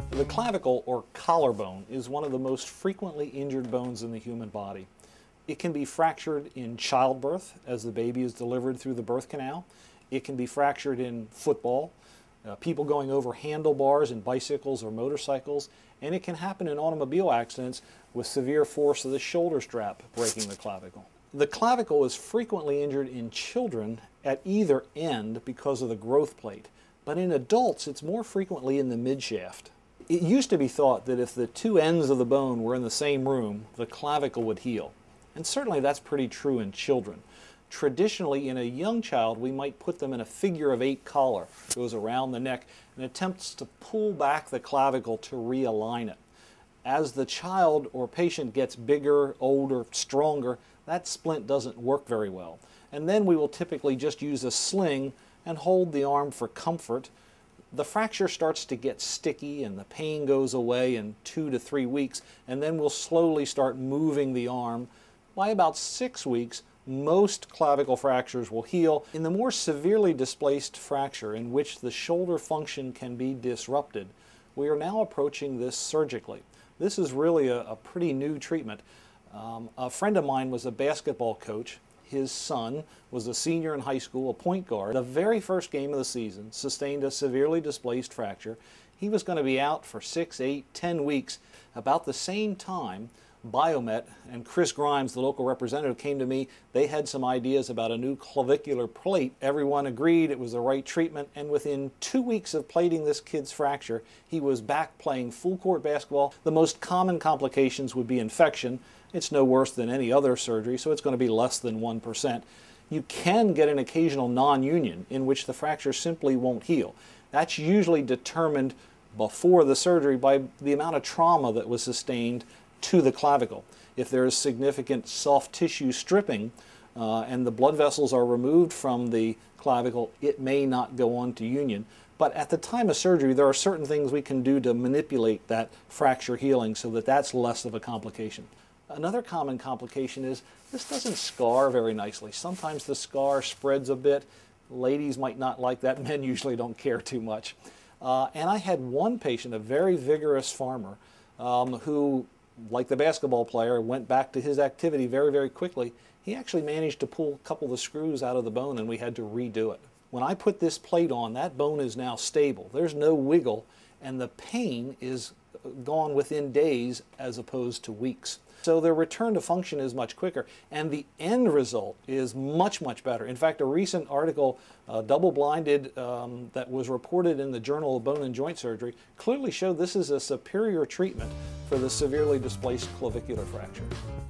The clavicle, or collarbone, is one of the most frequently injured bones in the human body. It can be fractured in childbirth as the baby is delivered through the birth canal. It can be fractured in football, people going over handlebars in bicycles or motorcycles, and it can happen in automobile accidents with severe force of the shoulder strap breaking the clavicle. The clavicle is frequently injured in children at either end because of the growth plate, but in adults it's more frequently in the midshaft. It used to be thought that if the two ends of the bone were in the same room, the clavicle would heal. And certainly that's pretty true in children. Traditionally, in a young child, we might put them in a figure-of-8 collar. It goes around the neck and attempts to pull back the clavicle to realign it. As the child or patient gets bigger, older, stronger, that splint doesn't work very well. And then we will typically just use a sling and hold the arm for comfort. The fracture starts to get sticky and the pain goes away in 2 to 3 weeks, and then we'll slowly start moving the arm. By about 6 weeks, most clavicle fractures will heal. In the more severely displaced fracture, in which the shoulder function can be disrupted, we are now approaching this surgically. This is really a pretty new treatment. A friend of mine was a basketball coach. His son was a senior in high school, a point guard. The very first game of the season sustained a severely displaced fracture. He was going to be out for 6, 8, 10 weeks. About the same time, Biomet and Chris Grimes, the local representative, came to me. They had some ideas about a new clavicular plate. Everyone agreed it was the right treatment, and within 2 weeks of plating this kid's fracture, he was back playing full-court basketball. The most common complications would be infection. It's no worse than any other surgery, so it's going to be less than 1%. You can get an occasional non-union in which the fracture simply won't heal. That's usually determined before the surgery by the amount of trauma that was sustained to the clavicle. If there is significant soft tissue stripping and the blood vessels are removed from the clavicle, it may not go on to union. But at the time of surgery, there are certain things we can do to manipulate that fracture healing so that that's less of a complication. Another common complication is this doesn't scar very nicely. Sometimes the scar spreads a bit. Ladies might not like that. Men usually don't care too much. And I had one patient, a very vigorous farmer, who, like the basketball player, went back to his activity very, very quickly. He actually managed to pull a couple of the screws out of the bone, and we had to redo it. When I put this plate on, that bone is now stable. There's no wiggle, and the pain is gone within days as opposed to weeks. So their return to function is much quicker, and the end result is much, much better. In fact, a recent article, double-blinded, that was reported in the Journal of Bone and Joint Surgery, clearly showed this is a superior treatment for the severely displaced clavicular fracture.